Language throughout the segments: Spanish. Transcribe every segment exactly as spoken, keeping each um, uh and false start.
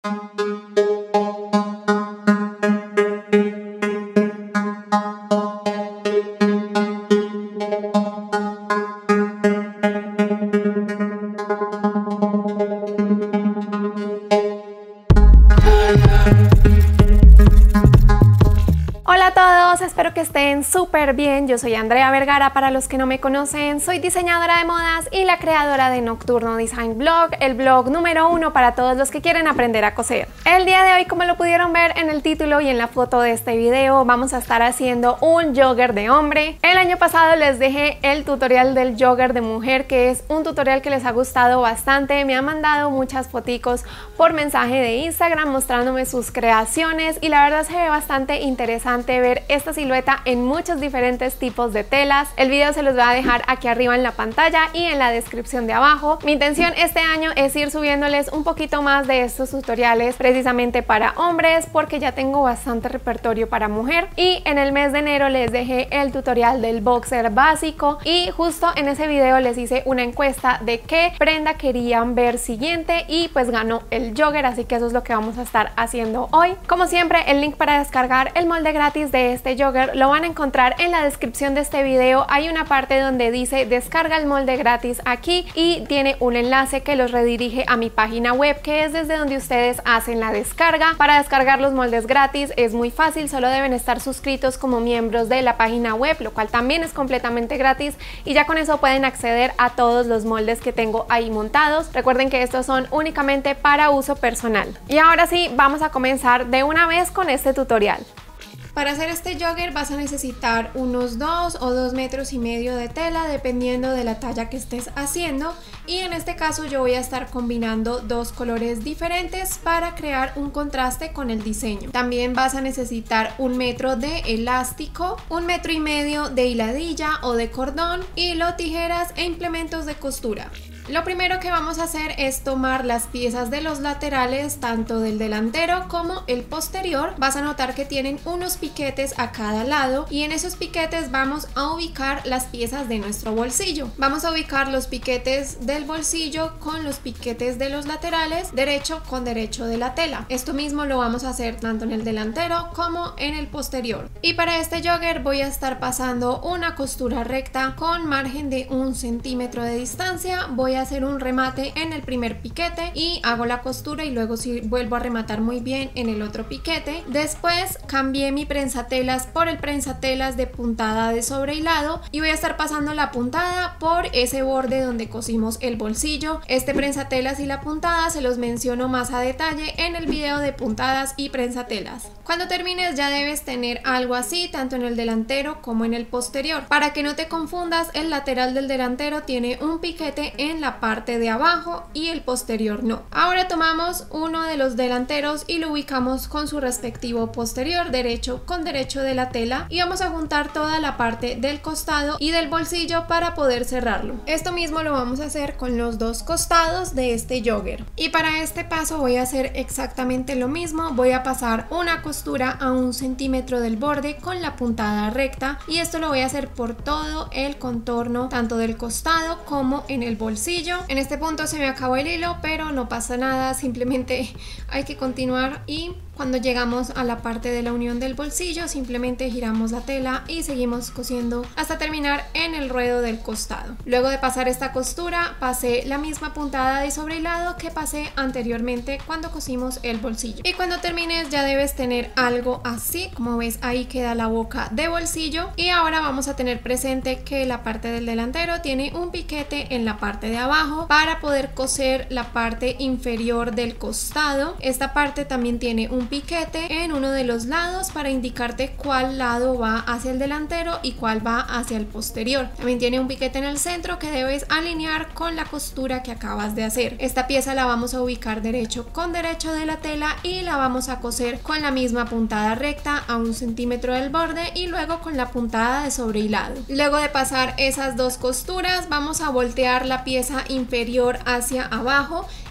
Hola a todos, espero que estén súper bien. Yo soy Andrea Vergara, para los que no me conocen, soy diseñadora de modas y la creadora de Nocturno Design Blog, el blog número uno para todos los que quieren aprender a coser. El día de hoy, como lo pudieron ver en el título y en la foto de este video, vamos a estar haciendo un jogger de hombre. El año pasado les dejé el tutorial del jogger de mujer, que es un tutorial que les ha gustado bastante. Me han mandado muchas foticos por mensaje de Instagram mostrándome sus creaciones y la verdad se ve bastante interesante ver esta silueta en muchos diferentes tipos de telas. El video se los voy a dejar aquí arriba en la pantalla y en la descripción de abajo. Mi intención este año es ir subiéndoles un poquito más de estos tutoriales precisamente para hombres, porque ya tengo bastante repertorio para mujer. Y en el mes de enero les dejé el tutorial del boxer básico y justo en ese video les hice una encuesta de qué prenda querían ver siguiente y pues ganó el jogger, así que eso es lo que vamos a estar haciendo hoy. Como siempre, el link para descargar el molde gratis de este jogger lo van a encontrar en la descripción de este video. Hay una parte donde dice descarga el molde gratis aquí y tiene un enlace que los redirige a mi página web, que es desde donde ustedes hacen la descarga. Para descargar los moldes gratis es muy fácil, solo deben estar suscritos como miembros de la página web, lo cual también es completamente gratis, y ya con eso pueden acceder a todos los moldes que tengo ahí montados. Recuerden que estos son únicamente para uso personal. Y ahora sí, vamos a comenzar de una vez con este tutorial. Para hacer este jogger vas a necesitar unos dos o dos metros y medio de tela, dependiendo de la talla que estés haciendo, y en este caso yo voy a estar combinando dos colores diferentes para crear un contraste con el diseño. También vas a necesitar un metro de elástico, un metro y medio de hiladilla o de cordón, hilo, tijeras e implementos de costura. Lo primero que vamos a hacer es tomar las piezas de los laterales, tanto del delantero como el posterior. Vas a notar que tienen unos piquetes a cada lado y en esos piquetes vamos a ubicar las piezas de nuestro bolsillo. Vamos a ubicar los piquetes del bolsillo con los piquetes de los laterales, derecho con derecho de la tela. Esto mismo lo vamos a hacer tanto en el delantero como en el posterior. Y para este jogger voy a estar pasando una costura recta con margen de un centímetro de distancia. Voy a hacer un remate en el primer piquete y hago la costura y luego sí vuelvo a rematar muy bien en el otro piquete. Después cambié mi prensatelas por el prensatelas de puntada de sobrehilado y voy a estar pasando la puntada por ese borde donde cosimos el bolsillo. Este prensatelas y la puntada se los menciono más a detalle en el video de puntadas y prensatelas. Cuando termines ya debes tener algo así tanto en el delantero como en el posterior. Para que no te confundas, el lateral del delantero tiene un piquete en la la parte de abajo y el posterior no. Ahora tomamos uno de los delanteros y lo ubicamos con su respectivo posterior, derecho con derecho de la tela, y vamos a juntar toda la parte del costado y del bolsillo para poder cerrarlo. Esto mismo lo vamos a hacer con los dos costados de este jogger. Y para este paso voy a hacer exactamente lo mismo. Voy a pasar una costura a un centímetro del borde con la puntada recta y esto lo voy a hacer por todo el contorno, tanto del costado como en el bolsillo. En este punto se me acabó el hilo, pero no pasa nada, simplemente hay que continuar y cuando llegamos a la parte de la unión del bolsillo simplemente giramos la tela y seguimos cosiendo hasta terminar en el ruedo del costado. Luego de pasar esta costura pasé la misma puntada de sobrehilado que pasé anteriormente cuando cosimos el bolsillo. Y cuando termines ya debes tener algo así, como ves ahí queda la boca de bolsillo. Y ahora vamos a tener presente que la parte del delantero tiene un piquete en la parte de abajo para poder coser la parte inferior del costado. Esta parte también tiene un piquete en uno de los lados para indicarte cuál lado va hacia el delantero y cuál va hacia el posterior. También tiene un piquete en el centro que debes alinear con la costura que acabas de hacer. Esta pieza la vamos a ubicar derecho con derecho de la tela y la vamos a coser con la misma puntada recta a un centímetro del borde y luego con la puntada de sobrehilado. Luego de pasar esas dos costuras vamos a voltear la pieza inferior hacia abajo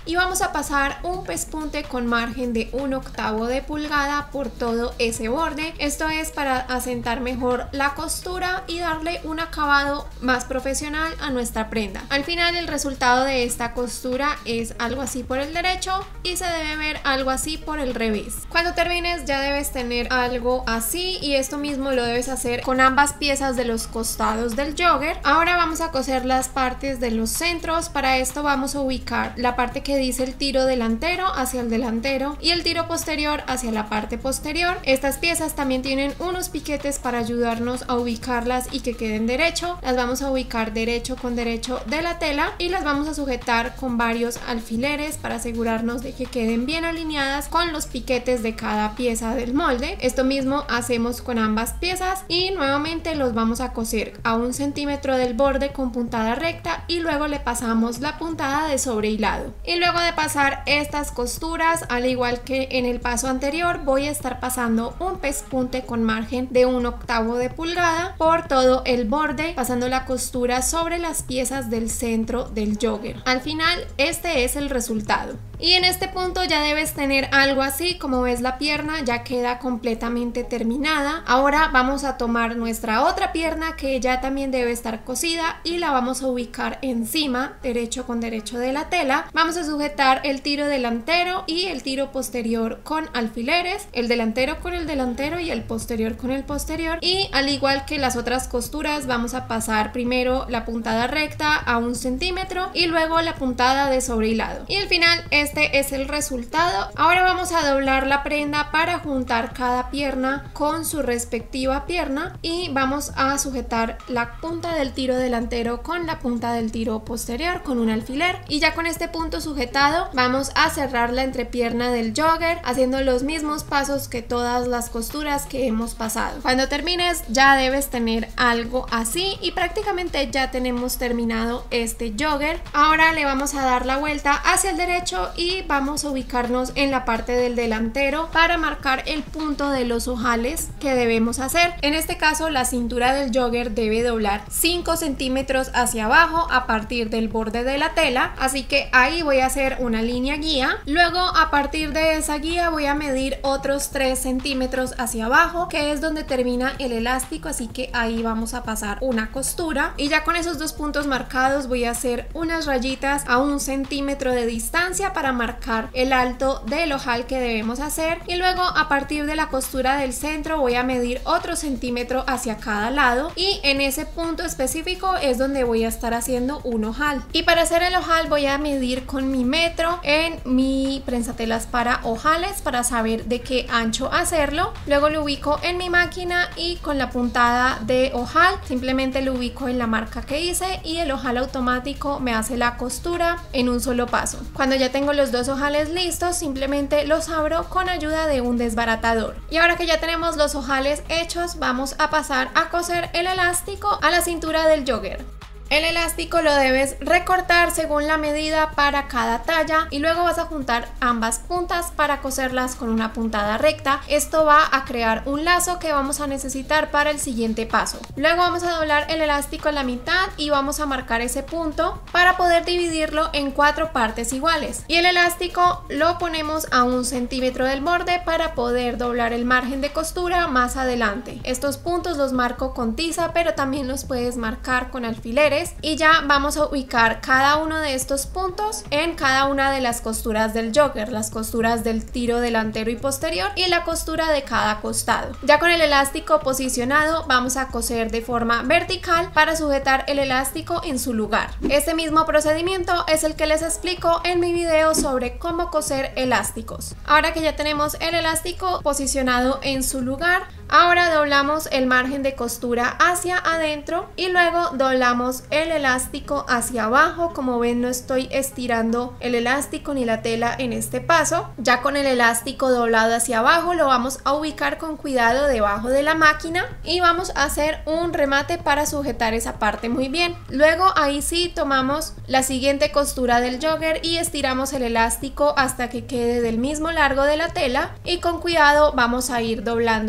y vamos a pasar un pespunte con margen de un octavo de pulgada por todo ese borde. Esto es para asentar mejor la costura y darle un acabado más profesional a nuestra prenda. Al final el resultado de esta costura es algo así por el derecho y se debe ver algo así por el revés. Cuando termines ya debes tener algo así y esto mismo lo debes hacer con ambas piezas de los costados del jogger. Ahora vamos a coser las partes de los centros. Para esto vamos a ubicar la parte que dice el tiro delantero hacia el delantero y el tiro posterior hacia la parte posterior. Estas piezas también tienen unos piquetes para ayudarnos a ubicarlas y que queden derecho. Las vamos a ubicar derecho con derecho de la tela y las vamos a sujetar con varios alfileres para asegurarnos de que queden bien alineadas con los piquetes de cada pieza del molde. Esto mismo hacemos con ambas piezas y nuevamente los vamos a coser a un centímetro del borde con puntada recta y luego le pasamos la puntada de sobrehilado. Y luego de pasar estas costuras, al igual que en el paso anterior, voy a estar pasando un pespunte con margen de un octavo de pulgada por todo el borde, pasando la costura sobre las piezas del centro del jogger. Al final este es el resultado. Y en este punto ya debes tener algo así, como ves la pierna ya queda completamente terminada. Ahora vamos a tomar nuestra otra pierna que ya también debe estar cosida y la vamos a ubicar encima, derecho con derecho de la tela. Vamos a sujetar el tiro delantero y el tiro posterior con alfileres, el delantero con el delantero y el posterior con el posterior. Y al igual que las otras costuras vamos a pasar primero la puntada recta a un centímetro y luego la puntada de sobrehilado. Y al final este es el resultado. Ahora vamos a doblar la prenda para juntar cada pierna con su respectiva pierna y vamos a sujetar la punta del tiro delantero con la punta del tiro posterior con un alfiler y ya con este punto sujetado vamos a cerrar la entrepierna del jogger haciendo los mismos pasos que todas las costuras que hemos pasado. Cuando termines ya debes tener algo así y prácticamente ya tenemos terminado este jogger. Ahora le vamos a dar la vuelta hacia el derecho y vamos a ubicarnos en la parte del delantero para marcar el punto de los ojales que debemos hacer. En este caso la cintura del jogger debe doblar cinco centímetros hacia abajo a partir del borde de la tela, así que ahí voy a hacer una línea guía. Luego a partir de esa guía voy a medir otros tres centímetros hacia abajo, que es donde termina el elástico, así que ahí vamos a pasar una costura y ya con esos dos puntos marcados voy a hacer unas rayitas a un centímetro de distancia para marcar el alto del ojal que debemos hacer y luego a partir de la costura del centro voy a medir otro centímetro hacia cada lado y en ese punto específico es donde voy a estar haciendo un ojal. Y para hacer el ojal voy a medir con mi metro en mi prensatelas para ojales para saber de qué ancho hacerlo. Luego lo ubico en mi máquina y con la puntada de ojal simplemente lo ubico en la marca que hice y el ojal automático me hace la costura en un solo paso. Cuando ya tengo los dos ojales listos simplemente los abro con ayuda de un desbaratador. Y ahora que ya tenemos los ojales hechos vamos a pasar a coser el elástico a la cintura del jogger. El elástico lo debes recortar según la medida para cada talla y luego vas a juntar ambas puntas para coserlas con una puntada recta. Esto va a crear un lazo que vamos a necesitar para el siguiente paso. Luego vamos a doblar el elástico a la mitad y vamos a marcar ese punto para poder dividirlo en cuatro partes iguales. Y el elástico lo ponemos a un centímetro del borde para poder doblar el margen de costura más adelante. Estos puntos los marco con tiza, pero también los puedes marcar con alfileres. Y ya vamos a ubicar cada uno de estos puntos en cada una de las costuras del jogger, las costuras del tiro delantero y posterior y la costura de cada costado. Ya con el elástico posicionado vamos a coser de forma vertical para sujetar el elástico en su lugar. Este mismo procedimiento es el que les explico en mi video sobre cómo coser elásticos. Ahora que ya tenemos el elástico posicionado en su lugar, ahora doblamos el margen de costura hacia adentro y luego doblamos el elástico hacia abajo. Como ven, no estoy estirando el elástico ni la tela en este paso. Ya con el elástico doblado hacia abajo lo vamos a ubicar con cuidado debajo de la máquina y vamos a hacer un remate para sujetar esa parte muy bien. Luego ahí sí tomamos la siguiente costura del jogger y estiramos el elástico hasta que quede del mismo largo de la tela y con cuidado vamos a ir doblando el margen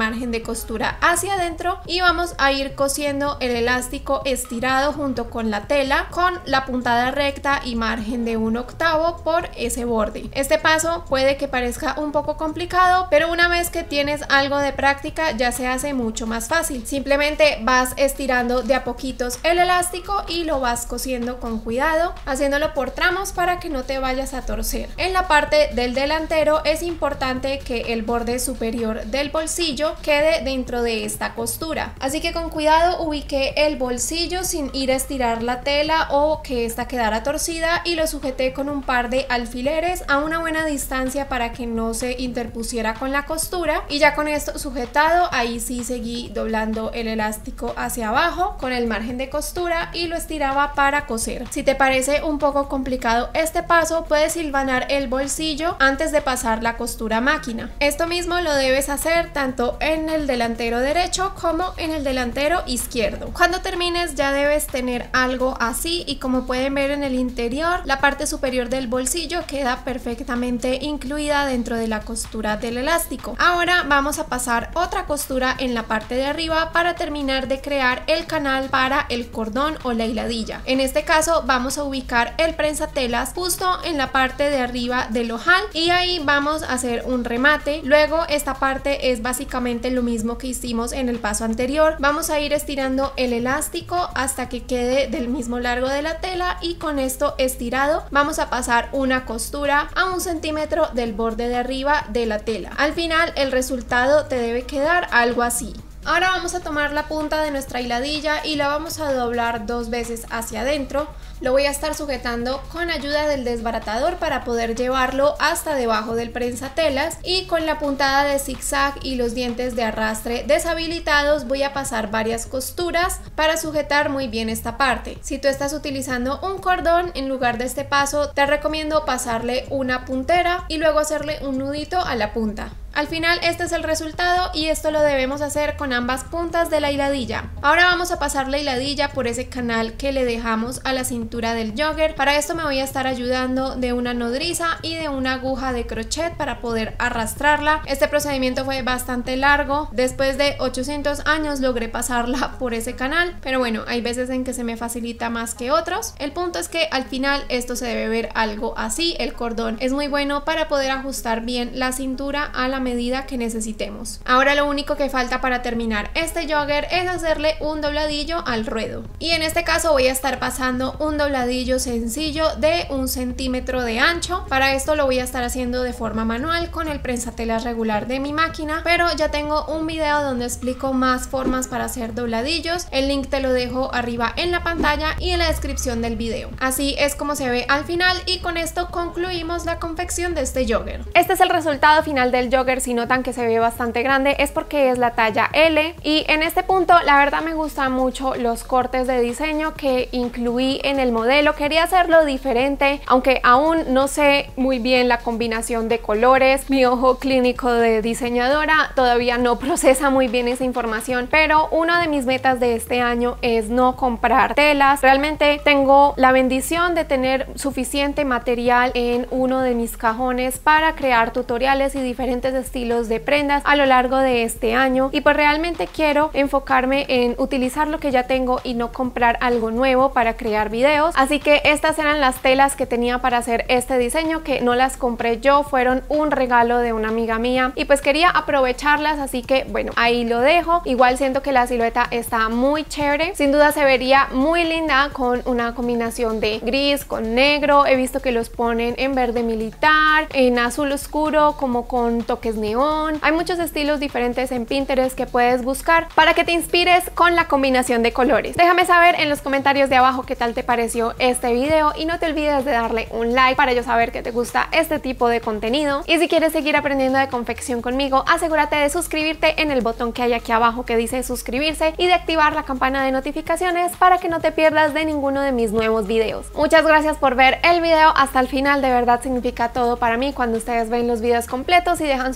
margen de costura hacia adentro y vamos a ir cosiendo el elástico estirado junto con la tela con la puntada recta y margen de un octavo por ese borde. Este paso puede que parezca un poco complicado, pero una vez que tienes algo de práctica ya se hace mucho más fácil. Simplemente vas estirando de a poquitos el elástico y lo vas cosiendo con cuidado, haciéndolo por tramos para que no te vayas a torcer. En la parte del delantero es importante que el borde superior del bolsillo quede dentro de esta costura, así que con cuidado ubiqué el bolsillo sin ir a estirar la tela o que esta quedara torcida y lo sujeté con un par de alfileres a una buena distancia para que no se interpusiera con la costura, y ya con esto sujetado ahí sí seguí doblando el elástico hacia abajo con el margen de costura y lo estiraba para coser. Si te parece un poco complicado este paso, puedes hilvanar el bolsillo antes de pasar la costura a máquina. Esto mismo lo debes hacer tanto en el delantero derecho como en el delantero izquierdo. Cuando termines ya debes tener algo así, y como pueden ver en el interior, la parte superior del bolsillo queda perfectamente incluida dentro de la costura del elástico. Ahora vamos a pasar otra costura en la parte de arriba para terminar de crear el canal para el cordón o la hiladilla. En este caso vamos a ubicar el prensatelas justo en la parte de arriba del ojal y ahí vamos a hacer un remate. Luego esta parte es básicamente lo mismo que hicimos en el paso anterior. Vamos a ir estirando el elástico hasta que quede del mismo largo de la tela, y con esto estirado vamos a pasar una costura a un centímetro del borde de arriba de la tela. Al final el resultado te debe quedar algo así. Ahora vamos a tomar la punta de nuestra hiladilla y la vamos a doblar dos veces hacia adentro. Lo voy a estar sujetando con ayuda del desbaratador para poder llevarlo hasta debajo del prensatelas, y con la puntada de zigzag y los dientes de arrastre deshabilitados voy a pasar varias costuras para sujetar muy bien esta parte. Si tú estás utilizando un cordón, en lugar de este paso te recomiendo pasarle una puntera y luego hacerle un nudito a la punta. Al final este es el resultado y esto lo debemos hacer con ambas puntas de la hiladilla. Ahora vamos a pasar la hiladilla por ese canal que le dejamos a la cintura del jogger. Para esto me voy a estar ayudando de una nodriza y de una aguja de crochet para poder arrastrarla. Este procedimiento fue bastante largo. Después de ochocientos años logré pasarla por ese canal, pero bueno, hay veces en que se me facilita más que otros. El punto es que al final esto se debe ver algo así. El cordón es muy bueno para poder ajustar bien la cintura a la medida que necesitemos. Ahora lo único que falta para terminar este jogger es hacerle un dobladillo al ruedo, y en este caso voy a estar pasando un dobladillo sencillo de un centímetro de ancho. Para esto lo voy a estar haciendo de forma manual con el prensatelas regular de mi máquina, pero ya tengo un video donde explico más formas para hacer dobladillos. El link te lo dejo arriba en la pantalla y en la descripción del video. Así es como se ve al final, y con esto concluimos la confección de este jogger. Este es el resultado final del jogger. Si notan que se ve bastante grande es porque es la talla L, y en este punto la verdad me gustan mucho los cortes de diseño que incluí en el modelo. Quería hacerlo diferente, aunque aún no sé muy bien la combinación de colores. Mi ojo clínico de diseñadora todavía no procesa muy bien esa información, pero una de mis metas de este año es no comprar telas. Realmente tengo la bendición de tener suficiente material en uno de mis cajones para crear tutoriales y diferentes estilos de prendas a lo largo de este año, y pues realmente quiero enfocarme en utilizar lo que ya tengo y no comprar algo nuevo para crear videos. Así que estas eran las telas que tenía para hacer este diseño, que no las compré yo, fueron un regalo de una amiga mía y pues quería aprovecharlas, así que bueno, ahí lo dejo. Igual siento que la silueta está muy chévere, sin duda se vería muy linda con una combinación de gris con negro. He visto que los ponen en verde militar, en azul oscuro, como con toques neón. Hay muchos estilos diferentes en Pinterest que puedes buscar para que te inspires con la combinación de colores. Déjame saber en los comentarios de abajo qué tal te pareció este video, y no te olvides de darle un like para yo saber que te gusta este tipo de contenido. Y si quieres seguir aprendiendo de confección conmigo, asegúrate de suscribirte en el botón que hay aquí abajo que dice suscribirse, y de activar la campana de notificaciones para que no te pierdas de ninguno de mis nuevos videos. Muchas gracias por ver el video hasta el final, de verdad significa todo para mí cuando ustedes ven los videos completos y dejan su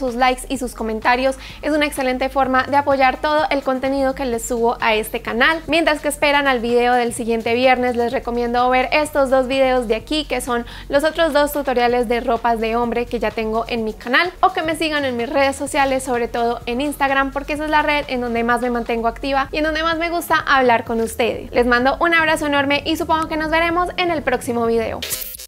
sus likes y sus comentarios. Es una excelente forma de apoyar todo el contenido que les subo a este canal. Mientras que esperan al video del siguiente viernes, les recomiendo ver estos dos videos de aquí, que son los otros dos tutoriales de ropas de hombre que ya tengo en mi canal, o que me sigan en mis redes sociales, sobre todo en Instagram, porque esa es la red en donde más me mantengo activa y en donde más me gusta hablar con ustedes. Les mando un abrazo enorme y supongo que nos veremos en el próximo video.